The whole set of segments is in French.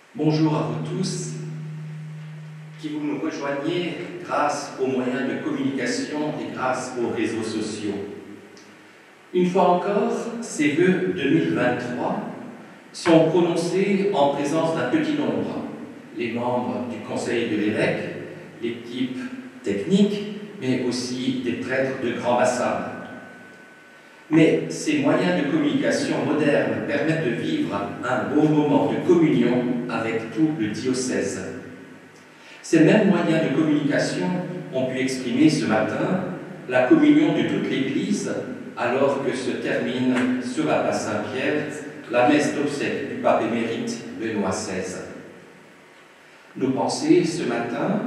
Bonjour à vous tous qui vous nous rejoignez grâce aux moyens de communication et grâce aux réseaux sociaux. Une fois encore, ces vœux 2023 sont prononcés en présence d'un petit nombre, les membres du Conseil de l'évêque, l'équipe technique, mais aussi des prêtres de Grand Bassam. Mais ces moyens de communication modernes permettent de vivre un beau moment de communion avec tout le diocèse. Ces mêmes moyens de communication ont pu exprimer ce matin la communion de toute l'Église alors que se termine sur la place Saint-Pierre la messe d'obsèques du pape émérite Benoît XVI. Nos pensées ce matin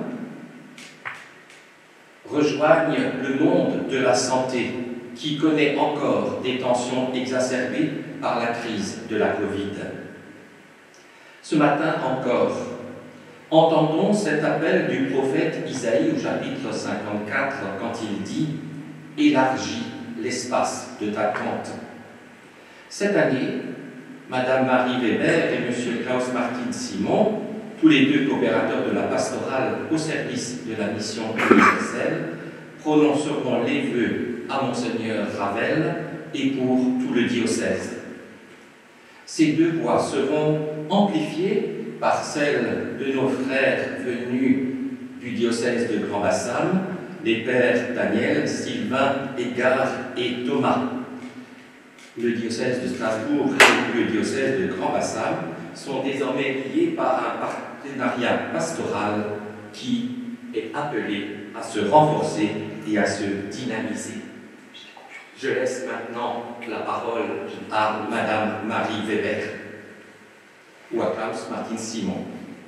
rejoignent le monde de la santé qui connaît encore des tensions exacerbées par la crise de la Covid. Ce matin encore, entendons cet appel du prophète Isaïe au chapitre 54 quand il dit « Élargis l'espace de ta tente ». Cette année, Madame Marie Weber et Monsieur Klaus-Martin Simon, tous les deux coopérateurs de la pastorale au service de la mission universelle, prononceront les vœux à Monseigneur Ravel et pour tout le diocèse. Ces deux voix seront amplifiées par celles de nos frères venus du diocèse de Grand Bassam, les pères Daniel, Sylvain, Edgar et Thomas. Le diocèse de Strasbourg et le diocèse de Grand Bassam sont désormais liés par un partenariat pastoral qui est appelé à se renforcer et à se dynamiser. Je laisse maintenant la parole à Madame Marie Weber ou à Klaus-Martin Simon.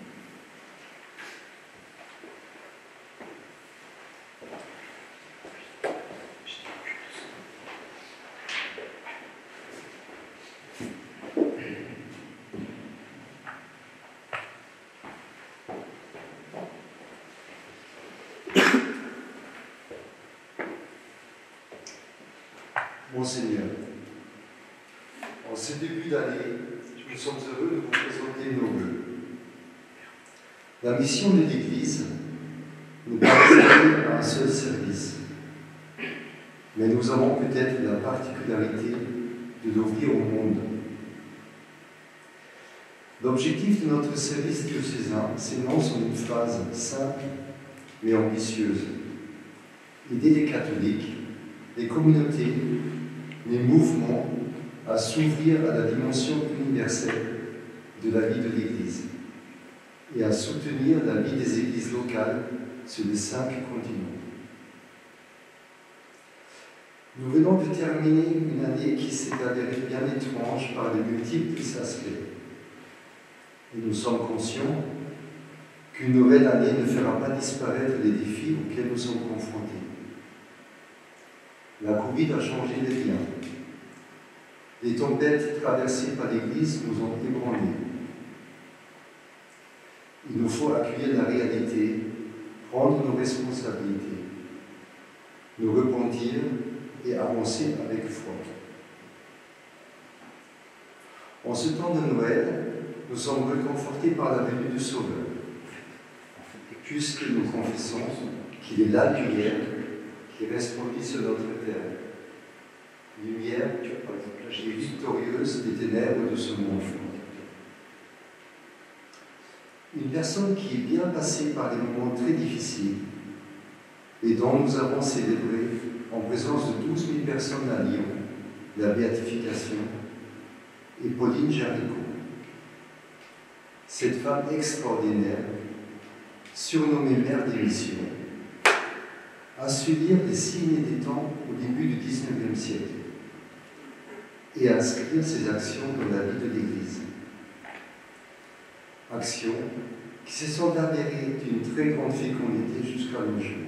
Monseigneur, en ce début d'année, nous sommes heureux de vous présenter nos vœux. La mission de l'Église nous permet à un seul service, mais nous avons peut-être la particularité de l'ouvrir au monde. L'objectif de notre service diocésain s'énonce en une phrase simple mais ambitieuse. Aider les catholiques, les communautés, les mouvements à s'ouvrir à la dimension universelle de la vie de l'Église et à soutenir la vie des églises locales sur les 5 continents. Nous venons de terminer une année qui s'est avérée bien étrange par de multiples aspects. Et nous sommes conscients qu'une nouvelle année ne fera pas disparaître les défis auxquels nous sommes confrontés. La Covid a changé les liens. Les tempêtes traversées par l'Église nous ont ébranlés. Il nous faut accueillir la réalité, prendre nos responsabilités, nous repentir et avancer avec foi. En ce temps de Noël, nous sommes réconfortés par la venue du Sauveur, puisque nous confessons qu'il est la lumière qui resplendit sur notre terre, lumière et victorieuse des ténèbres de ce monde. Une personne qui est bien passée par des moments très difficiles et dont nous avons célébré en présence de 12 000 personnes à Lyon la béatification est Pauline Jaricot. Cette femme extraordinaire, surnommée Mère des Missions, a su lire les signes des temps au début du XIXe siècle et inscrire ses actions dans la vie de l'Église. Actions qui se sont avérées d'une très grande fécondité jusqu'à nos jours.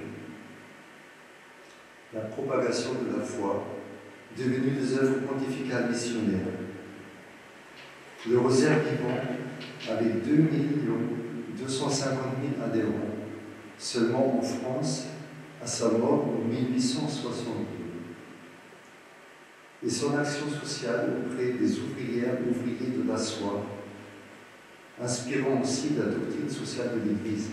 La propagation de la foi, devenue des œuvres pontificales missionnaires. Le rosaire vivant, avec 2 250 000 adhérents, seulement en France, à sa mort en 1862. Et son action sociale auprès des ouvrières, ouvriers de la soie, inspirant aussi la doctrine sociale de l'Église.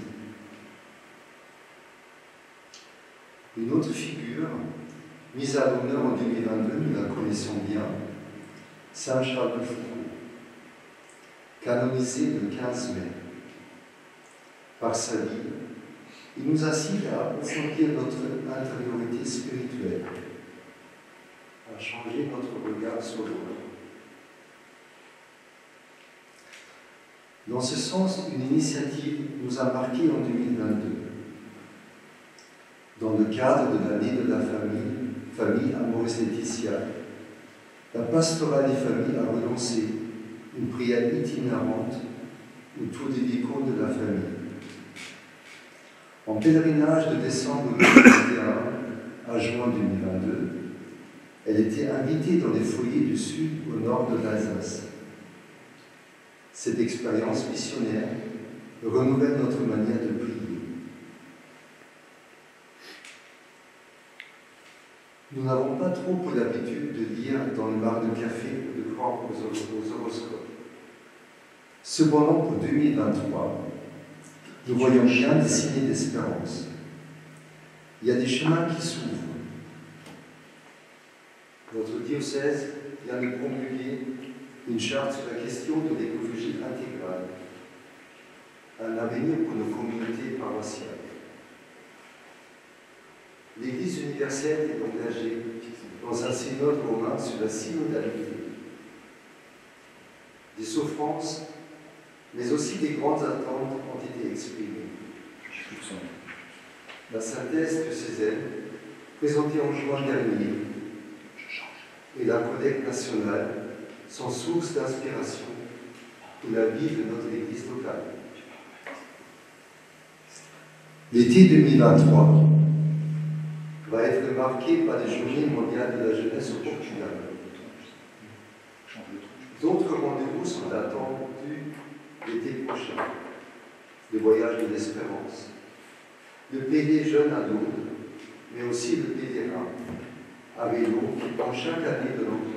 Une autre figure, mise à l'honneur en 2022, nous la connaissons bien, Saint Charles de Foucault, canonisé le 15 mai. Par sa vie, il nous incite à approfondir notre intériorité spirituelle, à changer notre regard sur l'autre. Dans ce sens, une initiative nous a marqués en 2022. Dans le cadre de l'année de la famille Amoris Laetitia, la pastorale des familles a relancé une prière itinérante autour des icônes de la famille. En pèlerinage de décembre 2021 à juin 2022, elle était invitée dans les foyers du sud au nord de l'Alsace. Cette expérience missionnaire renouvelle notre manière de prier. Nous n'avons pas trop pour l'habitude de lire dans le bar de café ou de croire aux horoscopes. Cependant, pour 2023, nous voyons bien des signes d'espérance. Il y a des chemins qui s'ouvrent. Notre diocèse vient de promulguer une charte sur la question de l'écologie intégrale, un avenir pour nos communautés paroissiales. L'Église universelle est engagée dans un synode romain sur la synodalité. Des souffrances, mais aussi des grandes attentes ont été exprimées. La synthèse diocésaine, présentée en juin dernier, et la collecte nationale sont source d'inspiration pour la vie de notre Église locale. L'été 2023 va être marqué par les Journées mondiales de la jeunesse au Portugal. D'autres rendez-vous sont attendus l'été prochain. Le voyage de l'espérance, le PD jeune à Lourdes, mais aussi le pèlerin à vélo qui prend chaque année de l'ampleur.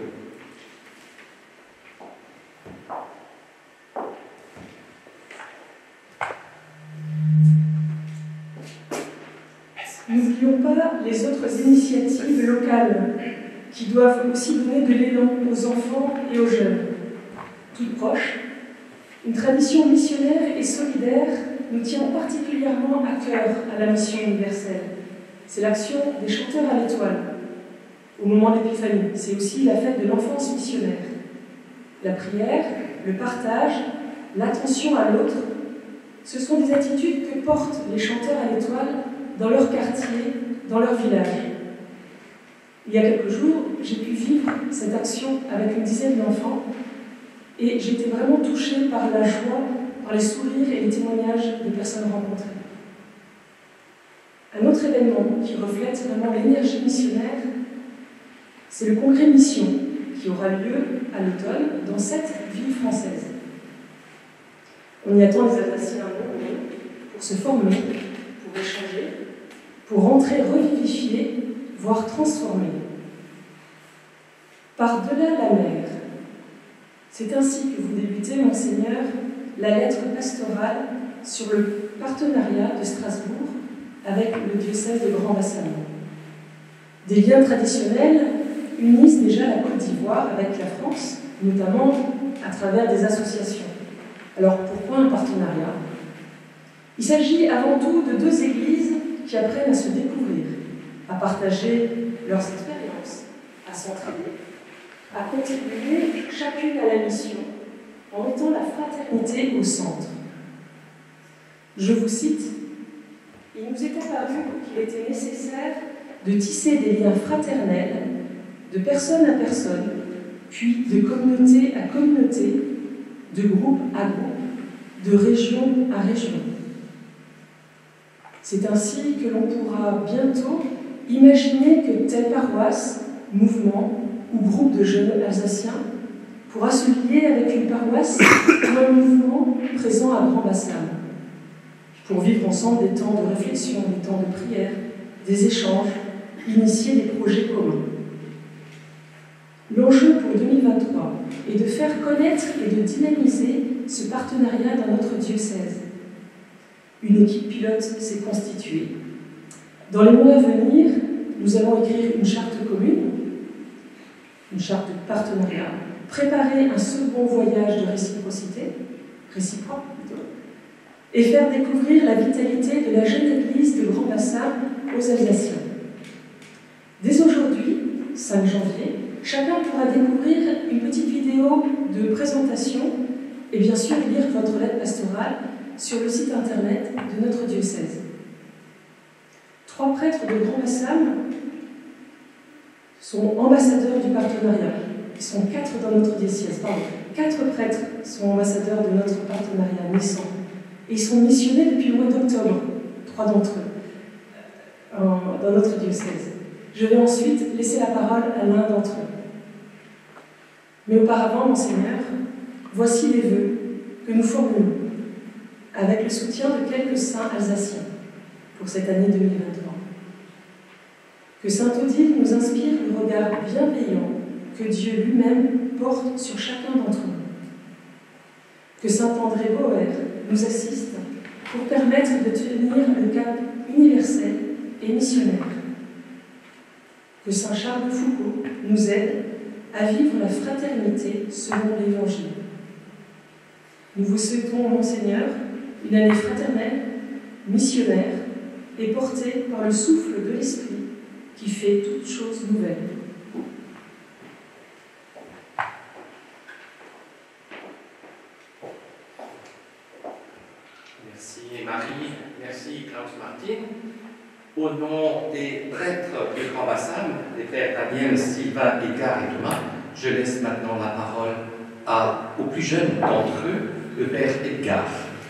N'oublions pas les autres initiatives locales qui doivent aussi donner de l'élan aux enfants et aux jeunes. Toutes proches, une tradition missionnaire et solidaire nous tient particulièrement à cœur à la mission universelle. C'est l'action des chanteurs à l'étoile. Au moment de l'Épiphanie, c'est aussi la fête de l'enfance missionnaire. La prière, le partage, l'attention à l'autre, ce sont des attitudes que portent les chanteurs à l'étoile dans leur quartier, dans leur village. Il y a quelques jours, j'ai pu vivre cette action avec une dizaine d'enfants et j'étais vraiment touchée par la joie, par les sourires et les témoignages des personnes rencontrées. Un autre événement qui reflète vraiment l'énergie missionnaire, c'est le congrès Mission qui aura lieu à l'automne dans 7 villes françaises. On y attend les Alsaciens nombreux pour se former, pour échanger, pour rentrer revivifiés, voire transformés. Par-delà la mer, c'est ainsi que vous débutez, Monseigneur, la lettre pastorale sur le partenariat de Strasbourg avec le diocèse de Grand Bassam. Des liens traditionnels unissent déjà la Côte d'Ivoire avec la France, notamment à travers des associations. Alors pourquoi un partenariat? Il s'agit avant tout de 2 églises qui apprennent à se découvrir, à partager leurs expériences, à s'entraider, à contribuer chacune à la mission en mettant la fraternité au centre. Je vous cite, « Il nous est apparu qu'il était nécessaire de tisser des liens fraternels, de personne à personne, puis de communauté à communauté, de groupe à groupe, de région à région. C'est ainsi que l'on pourra bientôt imaginer que telle paroisse, mouvement ou groupe de jeunes alsaciens pourra se lier avec une paroisse ou un mouvement présent à Grand Bassam, pour vivre ensemble des temps de réflexion, des temps de prière, des échanges, initier des projets communs. L'enjeu pour 2023 est de faire connaître et de dynamiser ce partenariat dans notre diocèse. Une équipe pilote s'est constituée. Dans les mois à venir, nous allons écrire une charte commune, une charte de partenariat, préparer un second voyage de réciproque plutôt, et faire découvrir la vitalité de la jeune église de Grand Bassam aux Alsaciens. Dès aujourd'hui, 5 janvier, chacun pourra découvrir une petite vidéo de présentation et bien sûr lire votre lettre pastorale sur le site internet de notre diocèse. 3 prêtres de Grand Bassam sont ambassadeurs du partenariat. Ils sont 4 dans notre diocèse. 4 prêtres sont ambassadeurs de notre partenariat naissant. Et ils sont missionnés depuis le mois d'octobre, 3 d'entre eux, dans notre diocèse. Je vais ensuite laisser la parole à l'un d'entre eux. Mais auparavant, Monseigneur, voici les vœux que nous formulons avec le soutien de quelques saints alsaciens pour cette année 2023. Que saint Odile nous inspire le regard bienveillant que Dieu lui-même porte sur chacun d'entre nous. Que saint André Boer nous assiste pour permettre de tenir le cap universel et missionnaire. Que saint Charles de Foucault nous aide à vivre la fraternité selon l'Évangile. Nous vous souhaitons, Monseigneur, une année fraternelle, missionnaire et portée par le souffle de l'Esprit qui fait toutes choses nouvelles. Merci Marie, merci Klaus Martin. Au nom des prêtres du Grand Bassam, les pères Daniel, Sylvain, Edgar et Thomas, je laisse maintenant la parole au plus jeune d'entre eux, le père Edgar.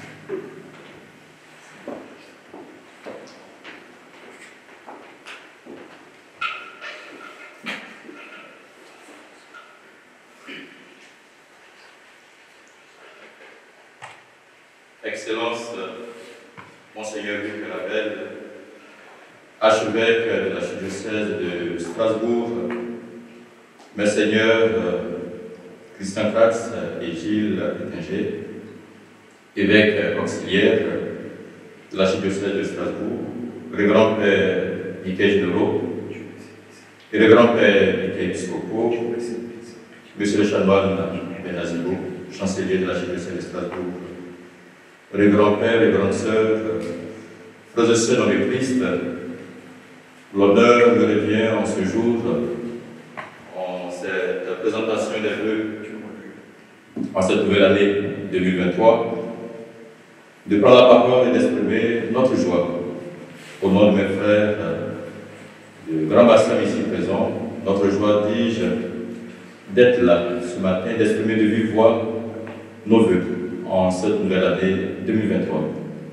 Excellence, Monseigneur Luc Rabel, archevêque de l'archidiocèse de Strasbourg, Monseigneur Christian Kratz et Gilles Pétinger, évêque auxiliaire de l'archidiocèse de Strasbourg, le grand-père vicaire généraux et le grand-père vicaire épiscopaux, Monsieur le chanoine Benazilo, chancelier de l'archidiocèse de Strasbourg, les grands-pères et grandes sœurs, frères et sœurs dans le Christ, l'honneur me revient en ce jour, en cette présentation des vœux, en cette nouvelle année 2023, de prendre la parole et d'exprimer notre joie. Au nom de mes frères de Grand Bassam ici présents, notre joie, dis-je, d'être là ce matin, d'exprimer de vive voix nos vœux en cette nouvelle année 2023.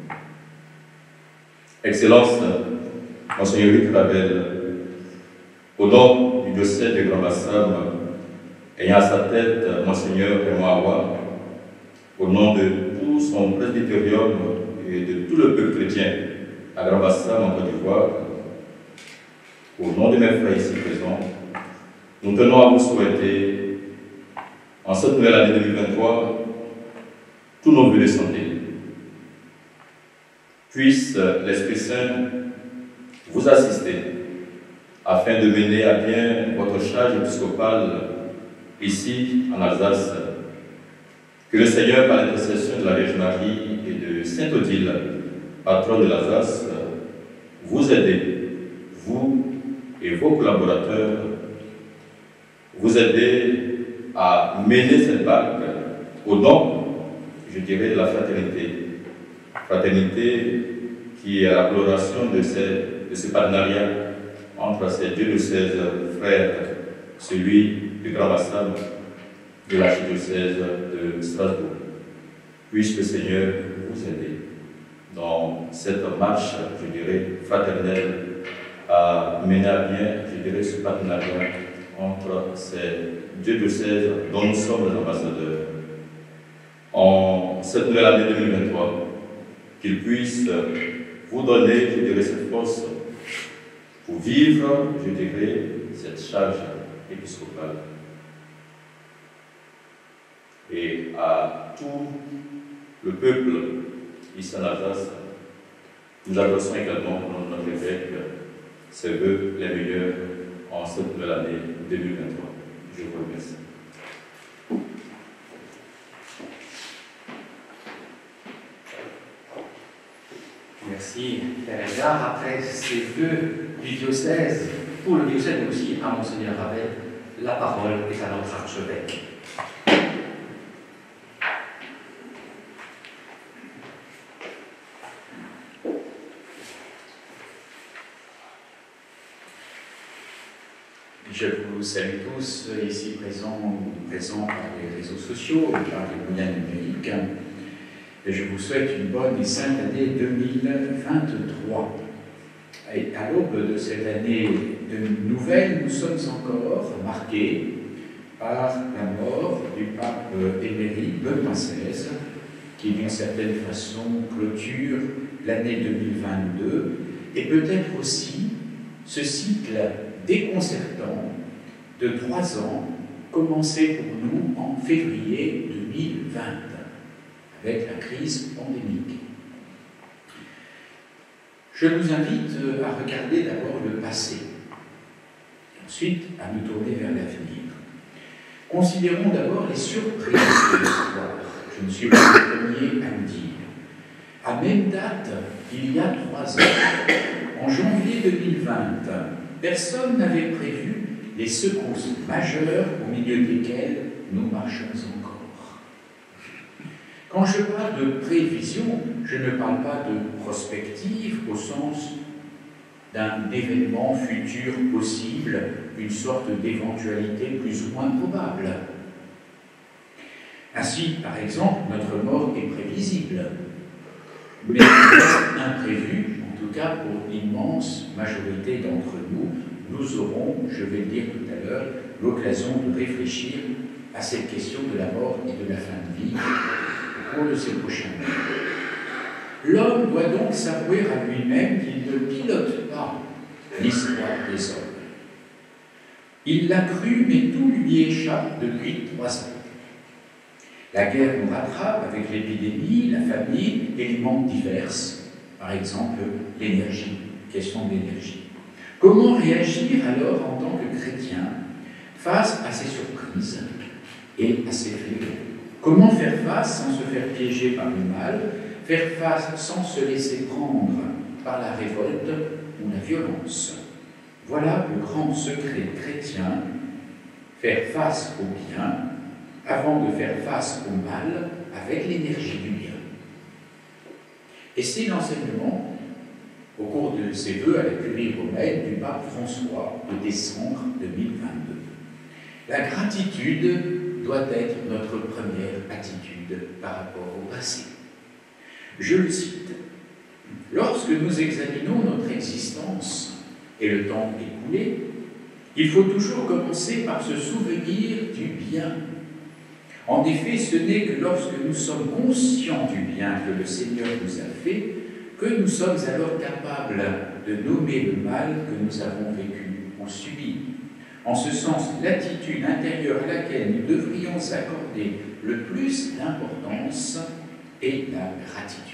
Excellence, Monseigneur Luc Rabel, au nom du diocèse de Grand Bassam, ayant à sa tête Monseigneur Raymond Awa, au nom de tout son presbytérium et de tout le peuple chrétien à Grand Bassam en Côte d'Ivoire, au nom de mes frères ici présents, nous tenons à vous souhaiter, en cette nouvelle année 2023, tous nos vœux de santé. Puisse l'Esprit Saint vous assister afin de mener à bien votre charge épiscopale ici en Alsace. Que le Seigneur, par l'intercession de la Vierge Marie et de Sainte Odile, patronne de l'Alsace, vous aide, vous et vos collaborateurs, vous aidez à mener cette barque au nom, je dirais, de la fraternité. Fraternité qui est la coloration de ce partenariat entre ces deux diocèses frères, celui du Grand Bassam, de l'archidiocèse de Strasbourg. Puisse le Seigneur vous aider dans cette marche, je dirais, fraternelle, à mener à bien, je dirais, ce partenariat entre ces deux diocèses dont nous sommes les ambassadeurs. En cette nouvelle année 2023, qu'il puisse vous donner, je dirais, cette force pour vivre, je dirais, cette charge épiscopale. et à tout le peuple ici en Alsace, nous adressons également au nom de notre évêque ses vœux les meilleurs en cette nouvelle année 2023. Je vous remercie. Merci, Père Edgar. Après ces vœux du diocèse, pour le diocèse, mais aussi à Monseigneur Ravel, la parole est à notre archevêque. Je vous salue tous ici présents par les réseaux sociaux et par les moyens numériques. Et je vous souhaite une bonne et sainte année 2023. Et à l'aube de cette année nouvelle, nous sommes encore marqués par la mort du pape émérite Benoît XVI, qui d'une certaine façon clôture l'année 2022, et peut-être aussi ce cycle déconcertant de 3 ans, commencé pour nous en février 2020, avec la crise pandémique. Je nous invite à regarder d'abord le passé, et ensuite à nous tourner vers l'avenir. Considérons d'abord les surprises de l'histoire. Je ne suis pas le premier à le dire. À même date, il y a 3 ans, en janvier 2020, personne n'avait prévu les secousses majeures au milieu desquelles nous marchons encore. Quand je parle de prévision, je ne parle pas de prospective au sens d'un événement futur possible, une sorte d'éventualité plus ou moins probable. Ainsi, par exemple, notre mort est prévisible, mais imprévue, en tout cas pour l'immense majorité d'entre nous. Nous aurons, je vais le dire tout à l'heure, l'occasion de réfléchir à cette question de la mort et de la fin de vie au cours de ces prochains mois. L'homme doit donc s'avouer à lui-même qu'il ne pilote pas l'histoire des hommes. Il l'a cru, mais tout lui échappe depuis 3 ans. La guerre nous rattrape avec l'épidémie, la famine et les manques divers, par exemple l'énergie, question d'énergie. Comment réagir alors en tant que chrétien face à ces surprises et à ces fléaux? Comment faire face sans se faire piéger par le mal, faire face sans se laisser prendre par la révolte ou la violence? Voilà le grand secret chrétien, faire face au bien avant de faire face au mal avec l'énergie du bien. Et c'est l'enseignement au cours de ses vœux à la curie romaine du pape François de décembre 2022. La gratitude doit être notre première attitude par rapport au passé. Je le cite. Lorsque nous examinons notre existence et le temps écoulé, il faut toujours commencer par se souvenir du bien. En effet, ce n'est que lorsque nous sommes conscients du bien que le Seigneur nous a fait que nous sommes alors capables de nommer le mal que nous avons vécu ou subi. En ce sens, l'attitude intérieure à laquelle nous devrions accorder le plus d'importance est la gratitude.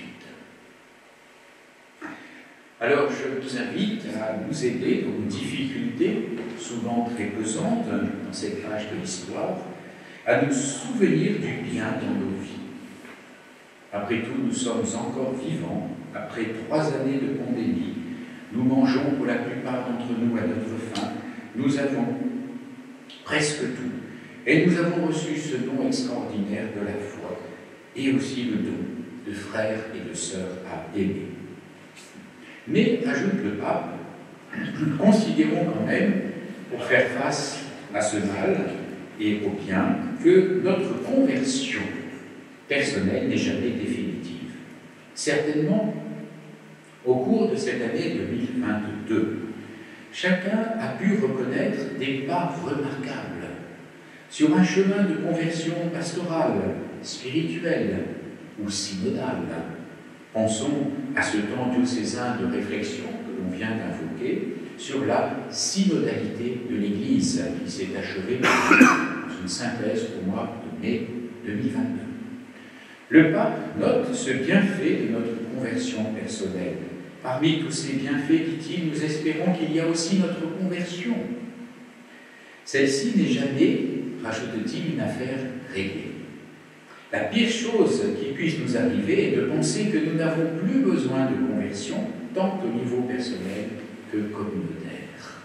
Alors, je vous invite à nous aider dans nos difficultés, souvent très pesantes dans cette page de l'histoire, à nous souvenir du bien dans nos vies. Après tout, nous sommes encore vivants. Après 3 années de pandémie, nous mangeons pour la plupart d'entre nous à notre faim. Nous avons presque tout. Et nous avons reçu ce don extraordinaire de la foi et aussi le don de frères et de sœurs à aimer. Mais, ajoute le pape, considérons quand même, pour faire face à ce mal et au bien, que notre conversion personnelle n'est jamais définitive. Certainement, au cours de cette année 2022, chacun a pu reconnaître des pas remarquables sur un chemin de conversion pastorale, spirituelle ou synodale. Pensons à ce temps diocésain de réflexion que l'on vient d'invoquer sur la synodalité de l'Église qui s'est achevée dans une synthèse pour moi de mai 2022. Le pape note ce bienfait de notre conversion personnelle. Parmi tous ces bienfaits, dit-il, nous espérons qu'il y a aussi notre conversion. Celle-ci n'est jamais, rajoute-t-il, une affaire réglée. La pire chose qui puisse nous arriver est de penser que nous n'avons plus besoin de conversion, tant au niveau personnel que communautaire.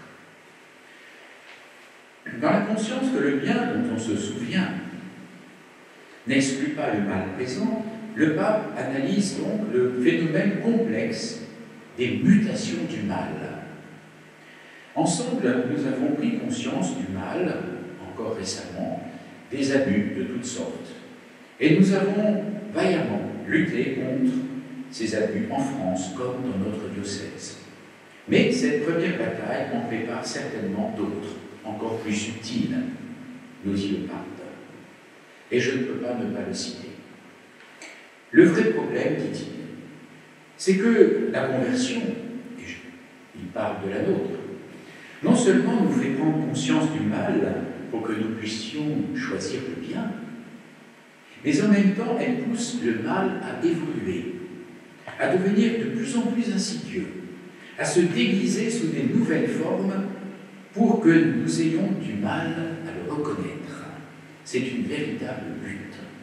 Dans la conscience que le bien dont on se souvient n'exclut pas le mal présent, le pape analyse donc le phénomène complexe des mutations du mal. Ensemble, nous avons pris conscience du mal, encore récemment, des abus de toutes sortes. Et nous avons vaillamment lutté contre ces abus en France comme dans notre diocèse. Mais cette première bataille en prépare certainement d'autres, encore plus subtiles, nous dit le pape. Et je ne peux pas ne pas le citer. Le vrai problème, dit-il, c'est que la conversion, et il parle de la nôtre, non seulement nous fait prendre conscience du mal pour que nous puissions choisir le bien, mais en même temps, elle pousse le mal à évoluer, à devenir de plus en plus insidieux, à se déguiser sous des nouvelles formes pour que nous ayons du mal à le reconnaître. C'est une véritable lutte.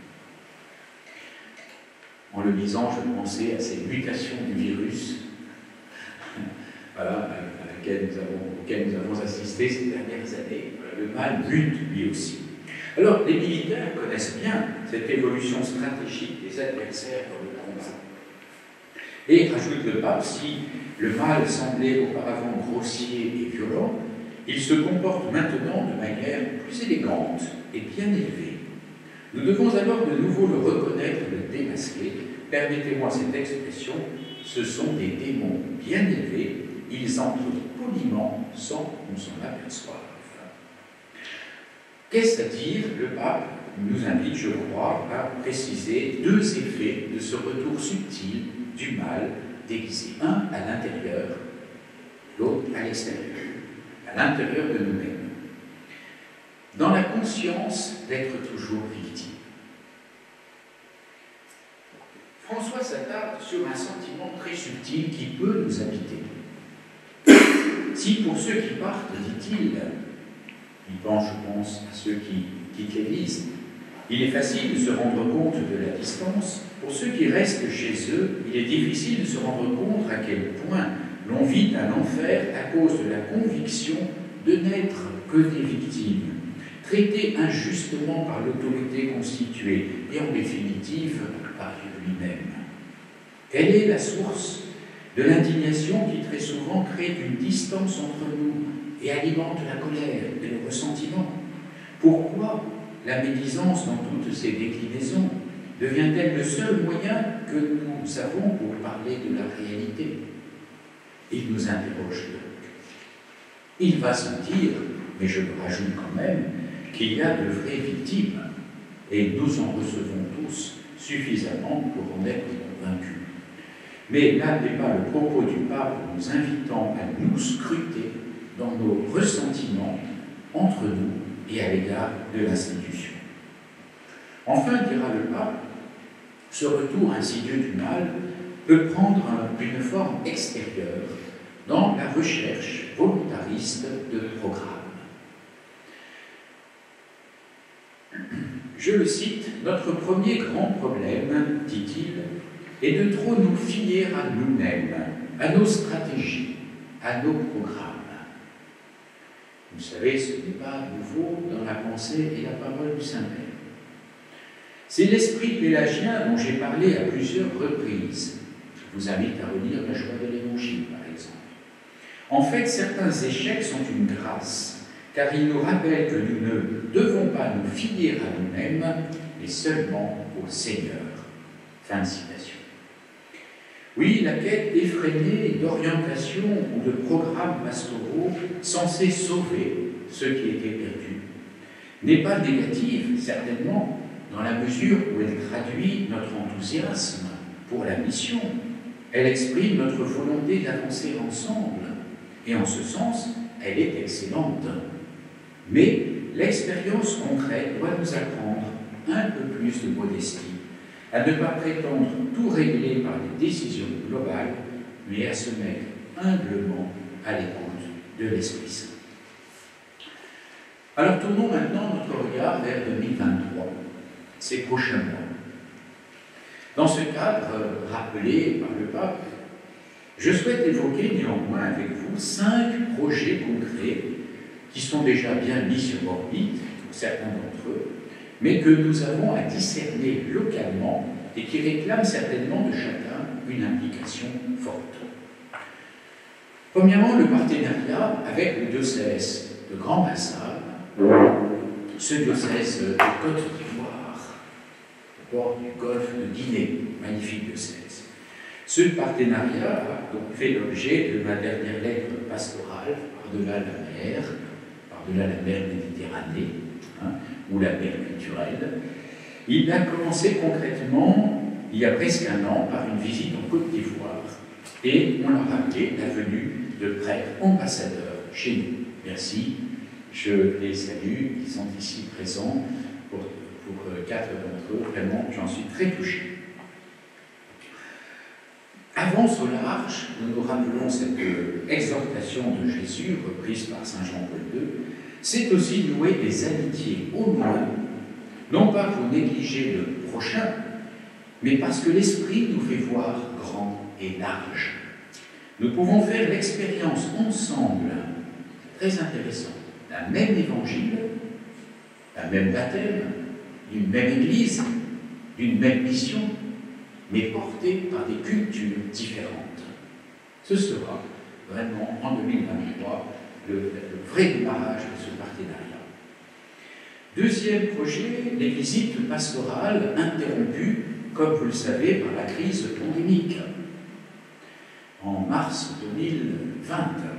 En le lisant, je pensais à ces mutations du virus voilà, auxquelles nous avons assisté ces dernières années. Le mal mute lui aussi. Alors, les militaires connaissent bien cette évolution stratégique des adversaires dans le combat. Et, rajoute le pape, si le mal semblait auparavant grossier et violent, il se comporte maintenant de manière plus élégante et bien élevée. Nous devons alors de nouveau le reconnaître et le démasquer. Permettez-moi cette expression, ce sont des démons bien élevés, ils entrent poliment sans qu'on s'en aperçoive. Qu'est-ce à dire? Le pape nous invite, je crois, à préciser deux effets de ce retour subtil du mal déguisé. Un à l'intérieur, l'autre à l'extérieur, à l'intérieur de nous-mêmes. Dans la conscience d'être toujours victime. François s'attarde sur un sentiment très subtil qui peut nous habiter. Si pour ceux qui partent, dit-il, il pense, je pense, à ceux qui quittent l'Église, il est facile de se rendre compte de la distance. Pour ceux qui restent chez eux, il est difficile de se rendre compte à quel point l'on vit un enfer à cause de la conviction de n'être que des victimes, traitées injustement par l'autorité constituée et en définitive par Dieu lui-même. Quelle est la source de l'indignation qui très souvent crée une distance entre nous et alimente la colère et le ressentiment? Pourquoi la médisance dans toutes ses déclinaisons devient-elle le seul moyen que nous avons pour parler de la réalité? Il nous interroge donc. Il va se dire, mais je le rajoute quand même, qu'il y a de vraies victimes, et nous en recevons tous suffisamment pour en être convaincus. Mais là n'est pas le propos du pape nous invitant à nous scruter dans nos ressentiments entre nous et à l'égard de l'institution. Enfin, dira le pape, ce retour insidieux du mal peut prendre une forme extérieure dans la recherche volontariste de programmes. Je le cite, « Notre premier grand problème, dit-il, est de trop nous fier à nous-mêmes, à nos stratégies, à nos programmes. » Vous savez, ce n'est pas nouveau dans la pensée et la parole du Saint-Père. C'est l'esprit pélagien dont j'ai parlé à plusieurs reprises. Je vous invite à relire La joie de l'Évangile, par exemple. En fait, certains échecs sont une grâce, car ils nous rappellent que nous ne devons pas nous fier à nous-mêmes, mais seulement au Seigneur. Fin de citation. Oui, la quête effrénée d'orientation ou de programmes pastoraux censés sauver ceux qui étaient perdus n'est pas négative, certainement, dans la mesure où elle traduit notre enthousiasme pour la mission. Elle exprime notre volonté d'avancer ensemble, et en ce sens, elle est excellente. Mais l'expérience concrète doit nous apprendre un peu plus de modestie, à ne pas prétendre tout régler par des décisions globales, mais à se mettre humblement à l'écoute de l'Esprit Saint. Alors tournons maintenant notre regard vers 2023, ces prochains mois. Dans ce cadre rappelé par le pape, je souhaite évoquer néanmoins avec vous 5 projets concrets qui sont déjà bien mis sur orbite pour certains d'entre eux, mais que nous avons à discerner localement et qui réclament certainement de chacun une implication forte. Premièrement, le partenariat avec le diocèse de Grand Bassam, ce diocèse de Côte d'Ivoire, au bord du golfe de Guinée, magnifique diocèse. Ce partenariat a donc fait l'objet de ma dernière lettre pastorale, par-delà la mer Méditerranée, ou la mer culturelle. Il a commencé concrètement, il y a presque un an, par une visite en Côte d'Ivoire, et on a rappelé la venue de prêtres ambassadeurs chez nous. Merci, je les salue, ils sont ici présents pour 4 d'entre eux, vraiment, j'en suis très touché. Avance au large, nous nous rappelons cette exhortation de Jésus, reprise par Saint Jean-Paul II, c'est aussi nouer des amitiés au loin, non pas pour négliger le prochain, mais parce que l'Esprit nous fait voir grand et large. Nous pouvons faire l'expérience ensemble, très intéressant, d'un même évangile, d'un même baptême, d'une même église, d'une même mission, mais portée par des cultures différentes. Ce sera vraiment en 2023 le vrai démarrage de ce partenariat. Deuxième projet, les visites pastorales interrompues, comme vous le savez, par la crise pandémique. En mars 2020,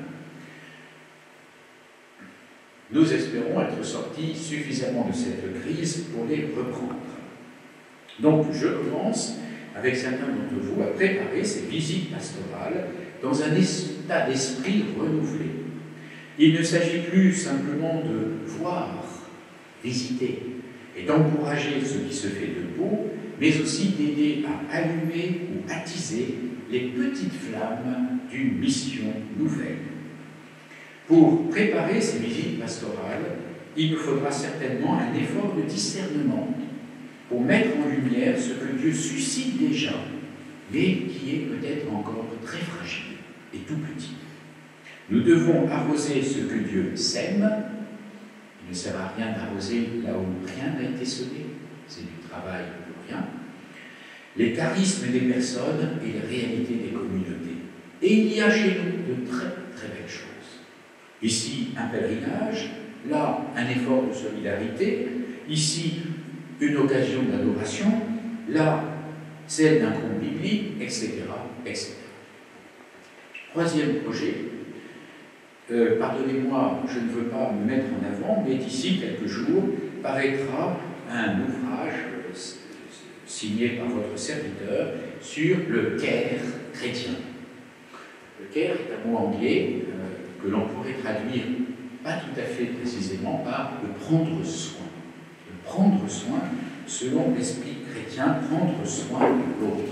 nous espérons être sortis suffisamment de cette crise pour les reprendre. Donc, je commence avec certains d'entre vous à préparer ces visites pastorales dans un état d'esprit renouvelé. Il ne s'agit plus simplement de voir, visiter et d'encourager ce qui se fait de beau, mais aussi d'aider à allumer ou attiser les petites flammes d'une mission nouvelle. Pour préparer ces visites pastorales, il nous faudra certainement un effort de discernement pour mettre en lumière ce que Dieu suscite déjà, mais qui est peut-être encore très fragile et tout petit. Nous devons arroser ce que Dieu sème. Il ne sert à rien d'arroser là où rien n'a été semé, c'est du travail pour rien. Les charismes des personnes et les réalités des communautés. Et il y a chez nous de très très belles choses. Ici, un pèlerinage, là, un effort de solidarité, ici, une occasion d'adoration, là, celle d'un conte biblique, etc., etc. Troisième projet, pardonnez-moi, je ne veux pas me mettre en avant, mais d'ici quelques jours paraîtra un ouvrage signé par votre serviteur sur le care chrétien. Le care est un mot anglais que l'on pourrait traduire, pas tout à fait précisément, par le prendre soin. Le prendre soin, selon l'esprit chrétien, prendre soin de l'autre.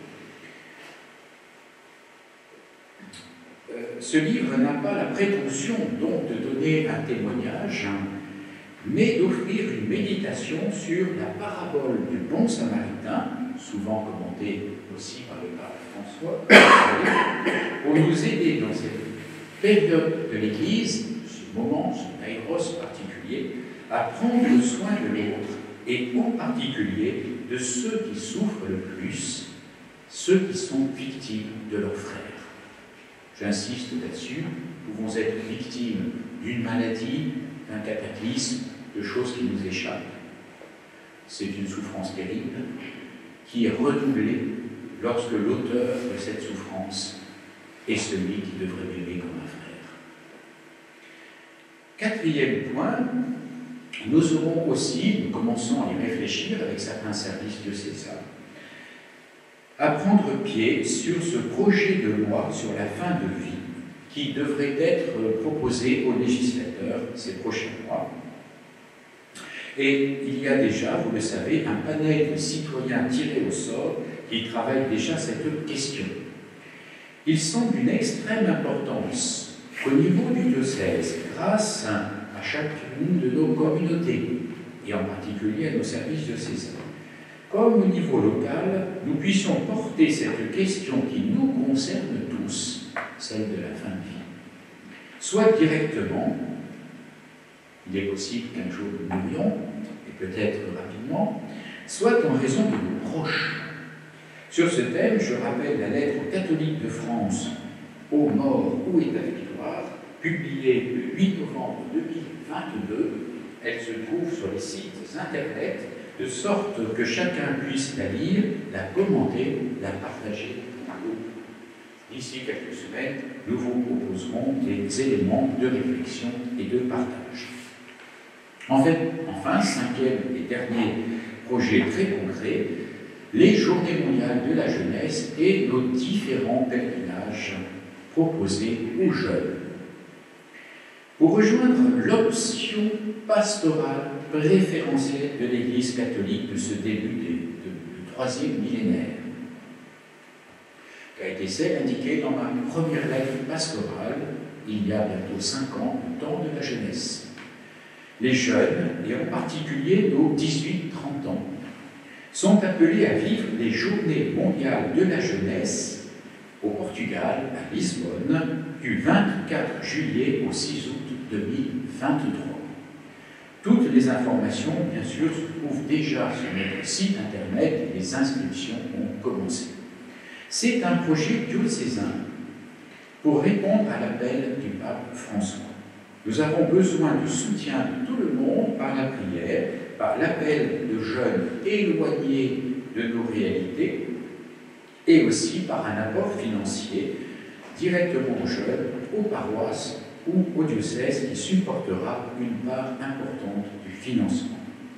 Ce livre n'a pas la prétention donc de donner un témoignage, mais d'offrir une méditation sur la parabole du bon samaritain, souvent commentée aussi par le pape François, pour nous aider dans cette période de l'Église, ce moment, ce kairos particulier, à prendre soin de l'autre, et en particulier de ceux qui souffrent le plus, ceux qui sont victimes de leurs frères. J'insiste là-dessus, nous pouvons être victimes d'une maladie, d'un cataclysme, de choses qui nous échappent. C'est une souffrance terrible qui est redoublée lorsque l'auteur de cette souffrance est celui qui devrait m'aimer comme un frère. Quatrième point, nous aurons aussi, nous commençons à y réfléchir avec certains services diocésains, à prendre pied sur ce projet de loi sur la fin de vie qui devrait être proposé aux législateurs ces prochains mois Et il y a déjà, vous le savez, un panel de citoyens tirés au sort qui travaillent déjà cette question. Il semble d'une extrême importance qu'au niveau du diocèse, grâce à chacune de nos communautés, et en particulier à nos services diocésains, comme au niveau local, nous puissions porter cette question qui nous concerne tous, celle de la fin de vie. Soit directement, il est possible qu'un jour nous mourions, et peut-être rapidement, soit en raison de nos proches. Sur ce thème, je rappelle la lettre aux catholiques de France, Aux morts, où est ta victoire, publiée le 8 novembre 2022. Elle se trouve sur les sites internet, de sorte que chacun puisse la lire, la commenter, la partager. D'ici quelques semaines, nous vous proposerons des éléments de réflexion et de partage. Enfin, cinquième et dernier projet très concret, les Journées mondiales de la jeunesse et nos différents pèlerinages proposés aux jeunes. Pour rejoindre l'option pastorale préférentielle de l'Église catholique de ce début du troisième millénaire, qui a été celle indiquée dans ma première lettre pastorale, il y a bientôt 5 ans, le temps de la jeunesse. Les jeunes, et en particulier nos 18-30 ans, sont appelés à vivre les Journées mondiales de la jeunesse au Portugal, à Lisbonne, du 24 juillet au 6 août 2023. Toutes les informations, bien sûr, se trouvent déjà sur notre site internet et les inscriptions ont commencé. C'est un projet diocésain pour répondre à l'appel du pape François. Nous avons besoin du soutien de tout le monde par la prière, par l'appel de jeunes éloignés de nos réalités et aussi par un apport financier directement aux jeunes, aux paroisses ou au diocèse qui supportera une part importante du financement.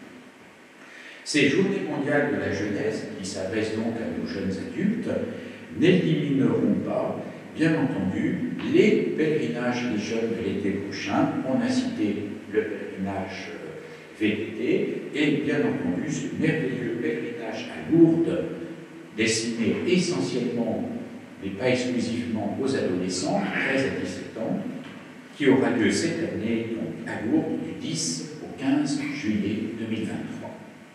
Ces Journées mondiales de la jeunesse, qui s'adressent donc à nos jeunes adultes, n'élimineront pas, bien entendu, les pèlerinages des jeunes de l'été prochain. On a cité le pèlerinage VTT et bien entendu ce merveilleux pèlerinage à Lourdes, destiné essentiellement, mais pas exclusivement, aux adolescents, 13 à 17 ans, qui aura lieu cette année donc, à Lourdes du 10 au 15 juillet 2023.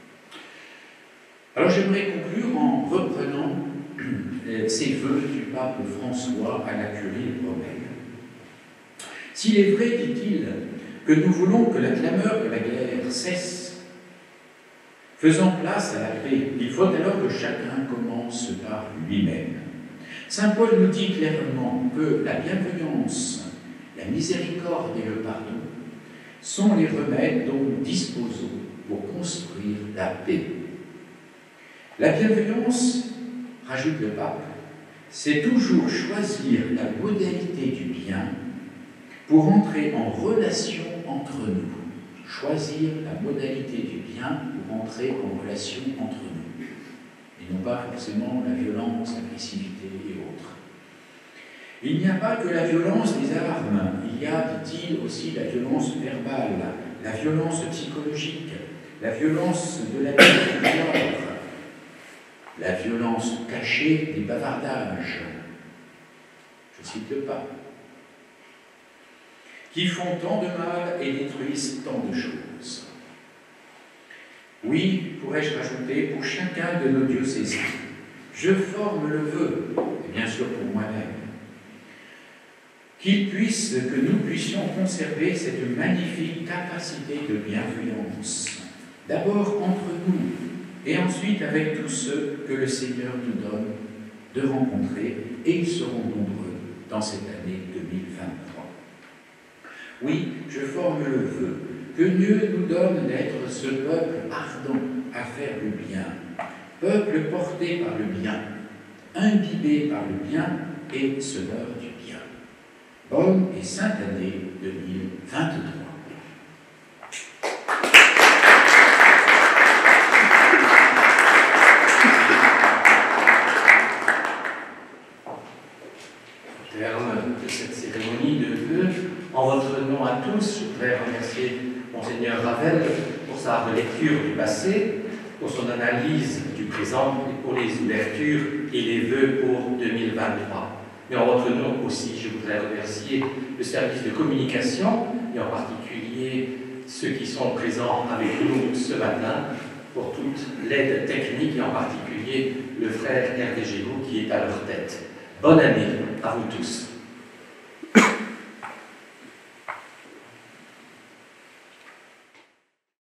Alors j'aimerais conclure en reprenant ces vœux du pape François à la curie romaine. S'il est vrai, dit-il, que nous voulons que la clameur de la guerre cesse, faisant place à la paix, il faut alors que chacun commence par lui-même. Saint Paul nous dit clairement que la bienveillance, la miséricorde et le pardon sont les remèdes dont nous disposons pour construire la paix. La bienveillance, rajoute le pape, c'est toujours choisir la modalité du bien pour entrer en relation entre nous. Choisir la modalité du bien pour entrer en relation entre nous. Et non pas forcément la violence, l'agressivité et autres. Il n'y a pas que la violence des armes, il y a, dit-il, aussi la violence verbale, la violence psychologique, la violence de la vie, la violence cachée des bavardages, je cite le pape, qui font tant de mal et détruisent tant de choses. Oui, pourrais-je rajouter, pour chacun de nos diocésains, je forme le vœu, et bien sûr pour moi-même, que nous puissions conserver cette magnifique capacité de bienveillance, d'abord entre nous, et ensuite avec tous ceux que le Seigneur nous donne de rencontrer, et ils seront nombreux dans cette année 2023. Oui, je forme le vœu que Dieu nous donne d'être ce peuple ardent à faire le bien, peuple porté par le bien, imbibé par le bien et semeur du bien. Bonne et sainte année 2023. En votre nom à tous, je voudrais remercier Monseigneur Ravel pour sa de lecture du passé, pour son analyse du présent et pour les ouvertures et les vœux pour 2023. Mais en votre nom aussi, je voudrais remercier le service de communication et en particulier ceux qui sont présents avec nous ce matin pour toute l'aide technique et en particulier le frère Hervé Gégaud qui est à leur tête. Bonne année à vous tous.